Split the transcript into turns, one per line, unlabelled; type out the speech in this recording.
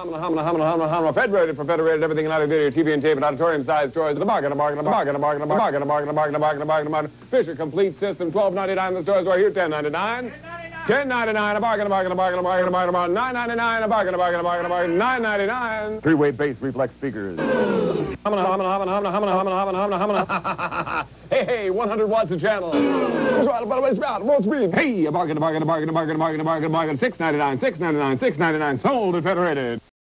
Federated for Federated, everything in audio, video, TV, and tape, and auditorium-sized stores. A bargain. Fisher Complete System, $12.99 in the stores. Right here, $10.99. $10.99, a bargain, $9.99, a bargain, $9.99. Three-way bass reflex speakers. Hey, 100 watts a channel. Hey, a bargain, $6.99, $6.99, $6.99, sold at Federated.